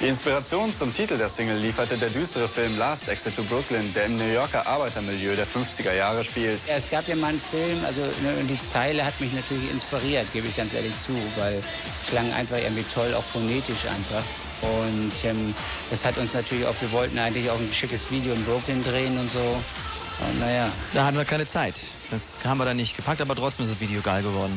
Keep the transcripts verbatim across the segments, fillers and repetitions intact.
Die Inspiration zum Titel der Single lieferte der düstere Film Last Exit to Brooklyn, der im New Yorker Arbeitermilieu der fünfziger Jahre spielt. Ja, es gab ja mal einen Film, also ne, die Zeile hat mich natürlich inspiriert, gebe ich ganz ehrlich zu, weil es klang einfach irgendwie toll, auch phonetisch einfach. Und ähm, das hat uns natürlich auch, wir wollten eigentlich auch ein schickes Video in Brooklyn drehen und so. Und naja. Da hatten wir keine Zeit. Das haben wir dann nicht gepackt, aber trotzdem ist das Video geil geworden.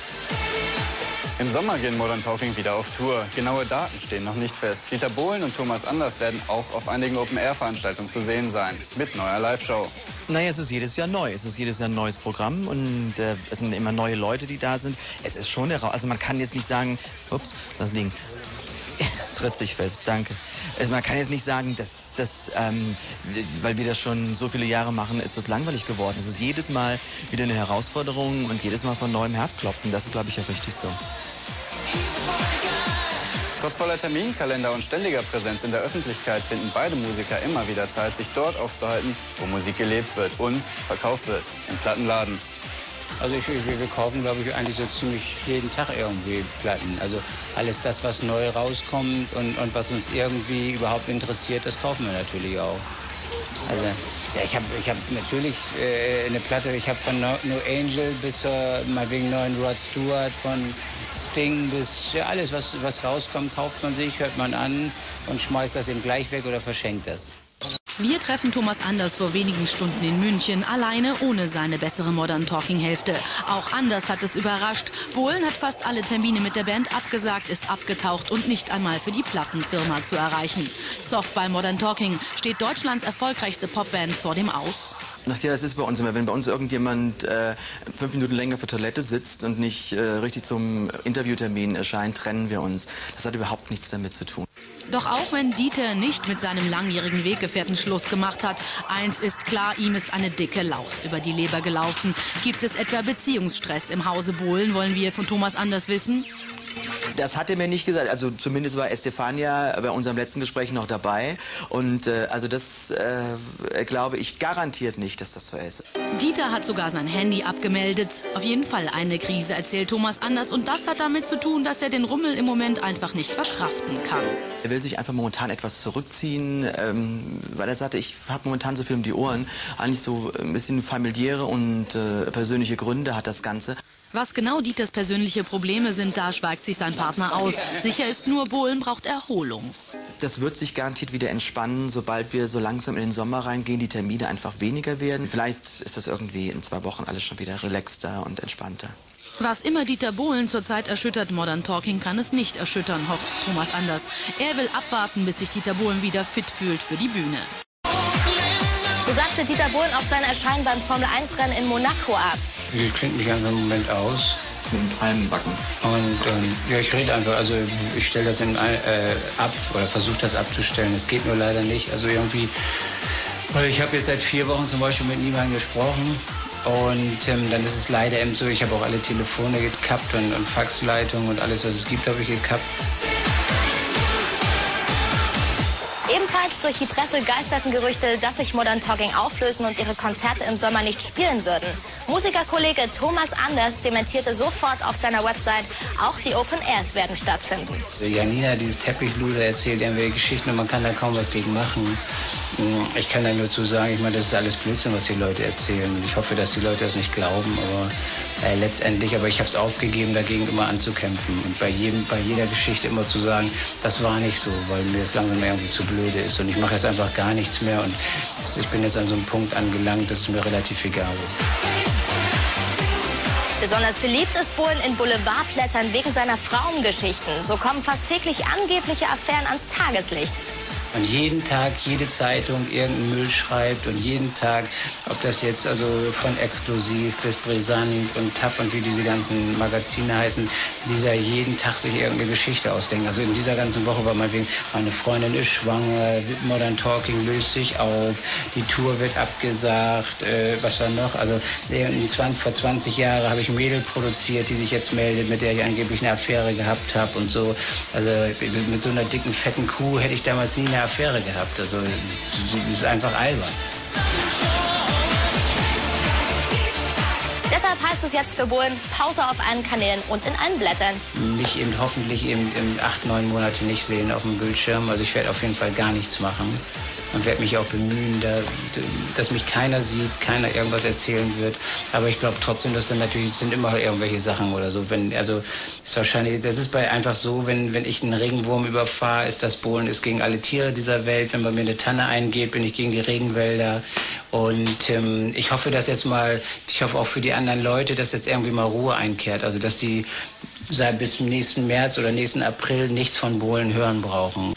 Im Sommer gehen Modern Talking wieder auf Tour. Genaue Daten stehen noch nicht fest. Dieter Bohlen und Thomas Anders werden auch auf einigen Open-Air-Veranstaltungen zu sehen sein, mit neuer Live-Show. Naja, es ist jedes Jahr neu. Es ist jedes Jahr ein neues Programm und äh, es sind immer neue Leute, die da sind. Es ist schon, also man kann jetzt nicht sagen, ups, das liegen, tritt sich fest, danke. Also man kann jetzt nicht sagen, dass das, ähm, weil wir das schon so viele Jahre machen, ist das langweilig geworden. Es ist jedes Mal wieder eine Herausforderung und jedes Mal von neuem Herzklopfen. Das ist, glaube ich, auch richtig so. Trotz voller Terminkalender und ständiger Präsenz in der Öffentlichkeit finden beide Musiker immer wieder Zeit, sich dort aufzuhalten, wo Musik gelebt wird und verkauft wird, im Plattenladen. Also ich, wir, wir kaufen, glaube ich, eigentlich so ziemlich jeden Tag irgendwie Platten. Also alles das, was neu rauskommt und, und was uns irgendwie überhaupt interessiert, das kaufen wir natürlich auch. Also ja, ich habe ich hab natürlich äh, eine Platte, ich habe von No, no Angel bis zur, mal wegen neuen Rod Stewart, von Sting bis, ja, alles, was, was rauskommt, kauft man sich, hört man an und schmeißt das eben gleich weg oder verschenkt das. Wir treffen Thomas Anders vor wenigen Stunden in München, alleine ohne seine bessere Modern Talking Hälfte. Auch Anders hat es überrascht. Bohlen hat fast alle Termine mit der Band abgesagt, ist abgetaucht und nicht einmal für die Plattenfirma zu erreichen. Zoff bei Modern Talking steht Deutschlands erfolgreichste Popband vor dem Aus. Ach ja, das ist bei uns immer. Wenn bei uns irgendjemand äh, fünf Minuten länger für Toilette sitzt und nicht äh, richtig zum Interviewtermin erscheint, trennen wir uns. Das hat überhaupt nichts damit zu tun. Doch auch wenn Dieter nicht mit seinem langjährigen Weggefährten Schluss gemacht hat, eins ist klar, ihm ist eine dicke Laus über die Leber gelaufen. Gibt es etwa Beziehungsstress im Hause Bohlen, wollen wir von Thomas Anders wissen? Das hat er mir nicht gesagt. Also zumindest war Estefania bei unserem letzten Gespräch noch dabei. Und äh, also das äh, glaube ich garantiert nicht, dass das so ist. Dieter hat sogar sein Handy abgemeldet. Auf jeden Fall eine Krise, erzählt Thomas Anders. Und das hat damit zu tun, dass er den Rummel im Moment einfach nicht verkraften kann. Er will sich einfach momentan etwas zurückziehen, ähm, weil er sagte, ich habe momentan so viel um die Ohren. Eigentlich so ein bisschen familiäre und äh, persönliche Gründe hat das Ganze. Was genau Dieters persönliche Probleme sind, da schweigt sich sein Partner aus. Sicher ist nur, Bohlen braucht Erholung. Das wird sich garantiert wieder entspannen, sobald wir so langsam in den Sommer reingehen, die Termine einfach weniger werden. Vielleicht ist das irgendwie in zwei Wochen alles schon wieder relaxter und entspannter. Was immer Dieter Bohlen zurzeit erschüttert, Modern Talking kann es nicht erschüttern, hofft Thomas Anders. Er will abwarten, bis sich Dieter Bohlen wieder fit fühlt für die Bühne. So sagte Dieter Bohlen auf sein Erscheinen beim Formel eins Rennen in Monaco ab. Ich klingt mich einfach im Moment aus. Mit einem Backen. Und ähm, ja, ich rede einfach, also ich stelle das in, äh, ab oder versuche das abzustellen. Es geht nur leider nicht. Also irgendwie, ich habe jetzt seit vier Wochen zum Beispiel mit niemandem gesprochen. Und ähm, dann ist es leider eben so, ich habe auch alle Telefone gekappt und, und Faxleitungen und alles, was es gibt, habe ich gekappt. Ebenfalls durch die Presse geisterten Gerüchte, dass sich Modern Talking auflösen und ihre Konzerte im Sommer nicht spielen würden. Musikerkollege Thomas Anders dementierte sofort auf seiner Website, auch die Open Airs werden stattfinden. Janina, dieses Teppichluder, erzählt irgendwelche Geschichten und man kann da kaum was gegen machen. Ich kann da nur zu sagen, ich meine, das ist alles Blödsinn, was die Leute erzählen. Ich hoffe, dass die Leute das nicht glauben, aber äh, letztendlich, aber ich habe es aufgegeben, dagegen immer anzukämpfen und bei jedem, bei jeder Geschichte immer zu sagen, das war nicht so, weil mir das langsam irgendwie zu blöde ist und ich mache jetzt einfach gar nichts mehr und das, ich bin jetzt an so einem Punkt angelangt, dass es mir relativ egal ist. Besonders beliebt ist Bohlen in Boulevardblättern wegen seiner Frauengeschichten. So kommen fast täglich angebliche Affären ans Tageslicht. Und jeden Tag jede Zeitung irgendeinen Müll schreibt und jeden Tag, ob das jetzt also von Exklusiv bis Brisant und Taff und wie diese ganzen Magazine heißen, dieser jeden Tag sich irgendeine Geschichte ausdenken. Also in dieser ganzen Woche war meinetwegen, meine Freundin ist schwanger, Modern Talking löst sich auf, die Tour wird abgesagt, äh, was war noch? Also vor zwanzig Jahren habe ich ein Mädel produziert, die sich jetzt meldet, mit der ich angeblich eine Affäre gehabt habe und so. Also mit so einer dicken, fetten Kuh hätte ich damals nie eine Affäre gehabt. Also es ist einfach albern. Deshalb Deshalb heißt es jetzt für Bohlen, Pause auf allen Kanälen und in allen Blättern. Mich eben hoffentlich eben in acht, neun Monate nicht sehen auf dem Bildschirm. Also ich werde auf jeden Fall gar nichts machen. Und werde mich auch bemühen, da, dass mich keiner sieht, keiner irgendwas erzählen wird. Aber ich glaube trotzdem, dass dann natürlich sind immer irgendwelche Sachen oder so. Wenn, also ist wahrscheinlich, das ist bei einfach so, wenn, wenn ich einen Regenwurm überfahre, ist das Bohlen ist gegen alle Tiere dieser Welt. Wenn bei mir eine Tanne eingeht, bin ich gegen die Regenwälder. Und ähm, ich hoffe, dass jetzt mal, ich hoffe auch für die anderen Leute, dass jetzt irgendwie mal Ruhe einkehrt. Also dass sie seit bis zum nächsten März oder nächsten April nichts von Bohlen hören brauchen.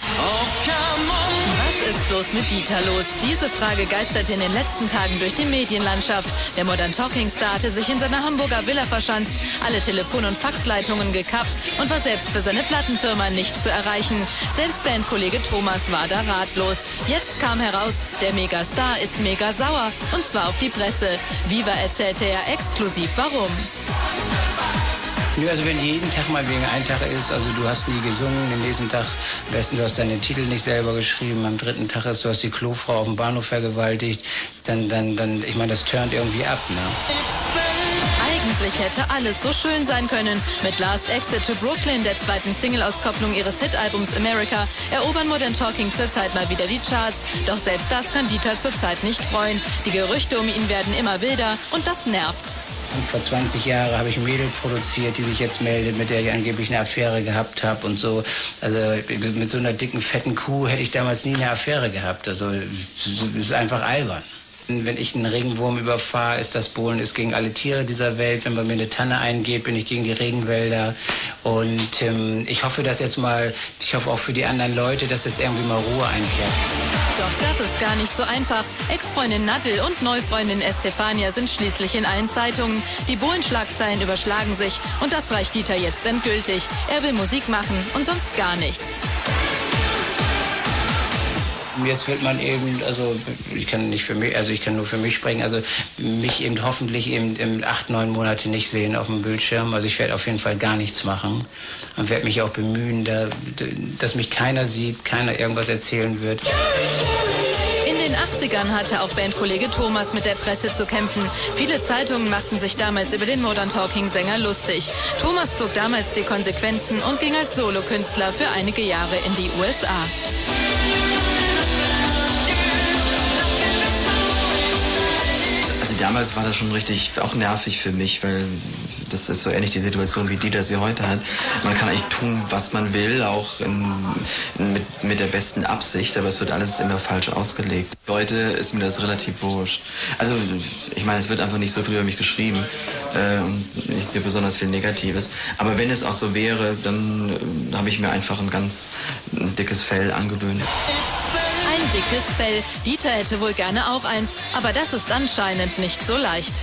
Was ist bloß mit Dieter los? Diese Frage geisterte in den letzten Tagen durch die Medienlandschaft. Der Modern Talking Star hatte sich in seiner Hamburger Villa verschanzt, alle Telefon- und Faxleitungen gekappt und war selbst für seine Plattenfirma nicht zu erreichen. Selbst Bandkollege Thomas war da ratlos. Jetzt kam heraus, der Megastar ist mega sauer, und zwar auf die Presse. Viva erzählte er exklusiv warum. Nö, also wenn jeden Tag mal wegen ein Tag ist, also du hast nie gesungen, den nächsten Tag, am besten du hast deinen Titel nicht selber geschrieben, am dritten Tag ist, du hast die Klofrau auf dem Bahnhof vergewaltigt, dann, dann, dann, ich meine, das turnt irgendwie ab, ne? Eigentlich hätte alles so schön sein können. Mit Last Exit to Brooklyn, der zweiten Single-Auskopplung ihres Hitalbums America, erobern Modern Talking zurzeit mal wieder die Charts. Doch selbst das kann Dieter zurzeit nicht freuen. Die Gerüchte um ihn werden immer wilder und das nervt. Und vor zwanzig Jahren habe ich ein Mädel produziert, die sich jetzt meldet, mit der ich angeblich eine Affäre gehabt habe und so. Also mit so einer dicken, fetten Kuh hätte ich damals nie eine Affäre gehabt. Also es ist einfach albern. Wenn ich einen Regenwurm überfahre, ist das Bohlen ist gegen alle Tiere dieser Welt. Wenn bei mir eine Tanne eingeht, bin ich gegen die Regenwälder. Und ähm, ich hoffe, dass jetzt mal, ich hoffe auch für die anderen Leute, dass jetzt irgendwie mal Ruhe einkehrt. Doch das ist gar nicht so einfach. Ex-Freundin Nadel und Neufreundin Estefania sind schließlich in allen Zeitungen. Die Bohlen-Schlagzeilen überschlagen sich und das reicht Dieter jetzt endgültig. Er will Musik machen und sonst gar nichts. Jetzt wird man eben, also ich kann nicht für mich, also ich kann nur für mich sprechen, also mich eben hoffentlich eben in acht, neun Monate nicht sehen auf dem Bildschirm. Also ich werde auf jeden Fall gar nichts machen und werde mich auch bemühen, da, dass mich keiner sieht, keiner irgendwas erzählen wird. In den achtzigern hatte auch Bandkollege Thomas mit der Presse zu kämpfen. Viele Zeitungen machten sich damals über den Modern Talking-Sänger lustig. Thomas zog damals die Konsequenzen und ging als Solokünstler für einige Jahre in die U S A. Also damals war das schon richtig auch nervig für mich, weil das ist so ähnlich die Situation, wie Dieter sie heute hat. Man kann eigentlich tun, was man will, auch in, in, mit, mit der besten Absicht, aber es wird alles immer falsch ausgelegt. Heute ist mir das relativ wurscht. Also ich meine, es wird einfach nicht so viel über mich geschrieben äh, und nicht so besonders viel Negatives. Aber wenn es auch so wäre, dann äh, habe ich mir einfach ein ganz ein dickes Fell angewöhnt. Ein dickes Fell. Dieter hätte wohl gerne auch eins, aber das ist anscheinend nicht so leicht.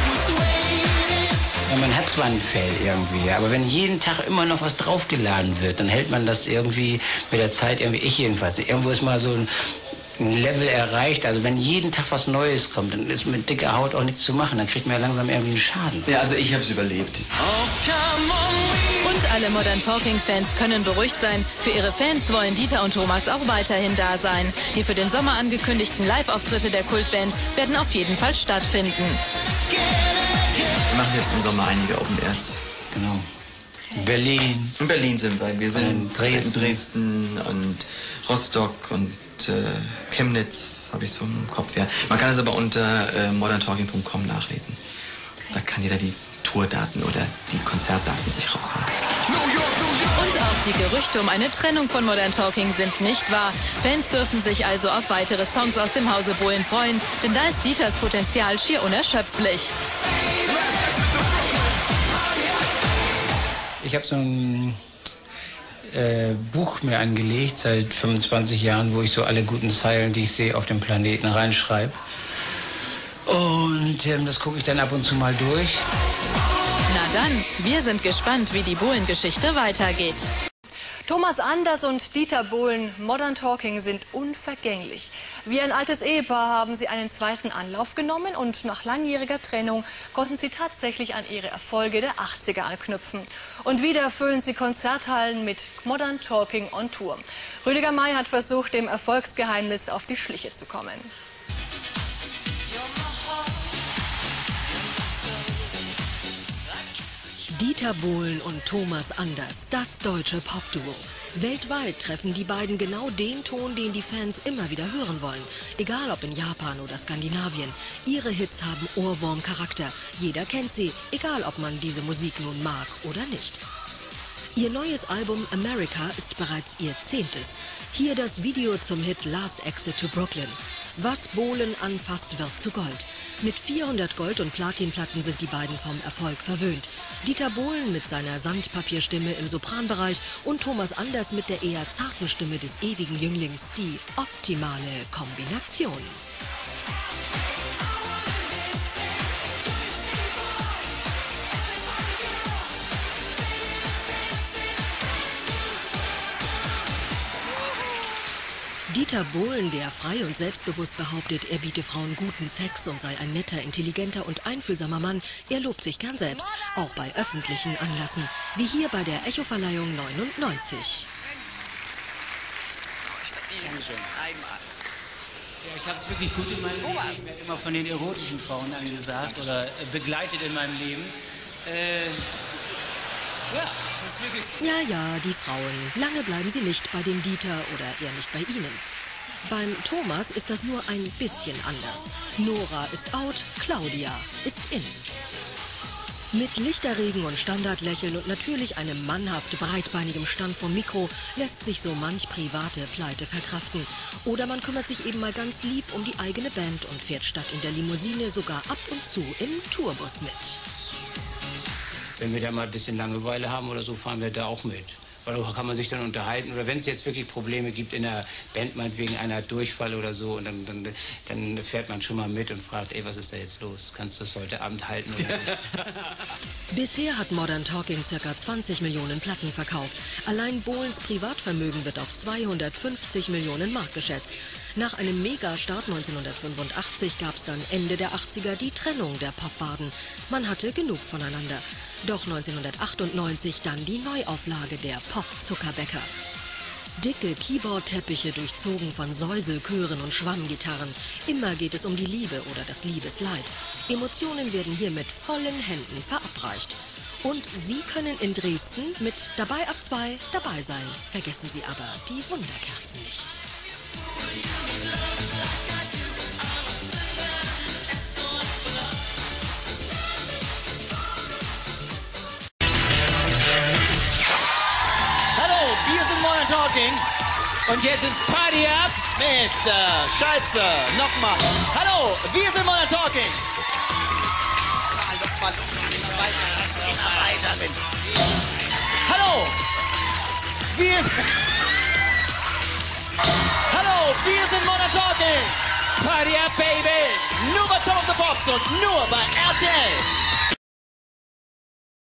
Ja, man hat zwar ein Fell irgendwie, aber wenn jeden Tag immer noch was draufgeladen wird, dann hält man das irgendwie mit der Zeit, irgendwie ich jedenfalls, irgendwo ist mal so ein ein Level erreicht, also wenn jeden Tag was Neues kommt, dann ist mit dicker Haut auch nichts zu machen, dann kriegt man ja langsam irgendwie einen Schaden. Ja, also ich habe es überlebt. Und alle Modern Talking-Fans können beruhigt sein. Für ihre Fans wollen Dieter und Thomas auch weiterhin da sein. Die für den Sommer angekündigten Live-Auftritte der Kultband werden auf jeden Fall stattfinden. Wir machen jetzt im Sommer einige Open Airs. Genau. Berlin. In Berlin sind wir. Wir sind in Dresden. in Dresden und Rostock und äh, Chemnitz, habe ich so im Kopf. Ja. Man kann es aber unter äh, modern talking punkt com nachlesen. Da kann jeder die Tourdaten oder die Konzertdaten sich rausholen. Und auch die Gerüchte um eine Trennung von Modern Talking sind nicht wahr. Fans dürfen sich also auf weitere Songs aus dem Hause Bohlen freuen, denn da ist Dieters Potenzial schier unerschöpflich. Ich habe so ein äh, Buch mir angelegt seit fünfundzwanzig Jahren, wo ich so alle guten Zeilen, die ich sehe, auf dem Planeten reinschreibe. Und ähm, das gucke ich dann ab und zu mal durch. Na dann, wir sind gespannt, wie die Bohlen-Geschichte weitergeht. Thomas Anders und Dieter Bohlen, Modern Talking, sind unvergänglich. Wie ein altes Ehepaar haben sie einen zweiten Anlauf genommen und nach langjähriger Trennung konnten sie tatsächlich an ihre Erfolge der achtziger anknüpfen. Und wieder füllen sie Konzerthallen mit Modern Talking on Tour. Rüdiger May hat versucht, dem Erfolgsgeheimnis auf die Schliche zu kommen. Dieter Bohlen und Thomas Anders, das deutsche Popduo. Weltweit treffen die beiden genau den Ton, den die Fans immer wieder hören wollen. Egal ob in Japan oder Skandinavien. Ihre Hits haben Ohrwurmcharakter. Jeder kennt sie, egal ob man diese Musik nun mag oder nicht. Ihr neues Album America ist bereits ihr zehntes. Hier das Video zum Hit Last Exit to Brooklyn. Was Bohlen anfasst, wird zu Gold. Mit vierhundert Gold- und Platinplatten sind die beiden vom Erfolg verwöhnt. Dieter Bohlen mit seiner Sandpapierstimme im Sopranbereich und Thomas Anders mit der eher zarten Stimme des ewigen Jünglings. Die optimale Kombination. Dieter Bohlen, der frei und selbstbewusst behauptet, er biete Frauen guten Sex und sei ein netter, intelligenter und einfühlsamer Mann, er lobt sich gern selbst, auch bei öffentlichen Anlässen, wie hier bei der Echo-Verleihung neunundneunzig. Ja, ich habe es wirklich gut in meinem Leben. Ich werde immer von den erotischen Frauen angesagt oder äh, begleitet in meinem Leben. Äh, ja, das ist wirklich so. Ja, ja, die Frauen. Lange bleiben sie nicht bei dem Dieter oder eher nicht bei ihnen. Beim Thomas ist das nur ein bisschen anders. Nora ist out, Claudia ist in. Mit Lichterregen und Standardlächeln und natürlich einem mannhaft breitbeinigem Stand vom Mikro lässt sich so manch private Pleite verkraften. Oder man kümmert sich eben mal ganz lieb um die eigene Band und fährt statt in der Limousine sogar ab und zu im Tourbus mit. Wenn wir da mal ein bisschen Langeweile haben oder so, fahren wir da auch mit. Weil da kann man sich dann unterhalten. Oder wenn es jetzt wirklich Probleme gibt in der Band, meinetwegen einer Durchfall oder so, und dann, dann, dann fährt man schon mal mit und fragt, ey, was ist da jetzt los? Kannst du das heute Abend halten oder nicht? Bisher hat Modern Talking ca. zwanzig Millionen Platten verkauft. Allein Bohlens Privatvermögen wird auf zweihundertfünfzig Millionen Mark geschätzt. Nach einem Megastart neunzehnhundertfünfundachtzig gab es dann Ende der achtziger die Trennung der Popbarden. Man hatte genug voneinander. Doch neunzehnhundertachtundneunzig dann die Neuauflage der Pop-Zuckerbäcker. Dicke Keyboard-Teppiche durchzogen von Säuselchören und Schwammgitarren. Immer geht es um die Liebe oder das Liebesleid. Emotionen werden hier mit vollen Händen verabreicht. Und Sie können in Dresden mit Dabei ab zwei dabei sein. Vergessen Sie aber die Wunderkerzen nicht. Hallo, wir sind Modern Talking. Und jetzt ist Party Up Mit äh, Scheiße, nochmal. Hallo, wir sind Modern Talking. Immer weiter mit. Hallo, wir sind... Hallo, wir sind Modern Talking. Party Up, Baby! Nur bei Top of the Pops und nur bei R T L.